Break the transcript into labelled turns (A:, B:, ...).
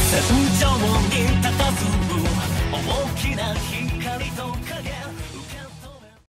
A: 戦場に佇む大きな光と影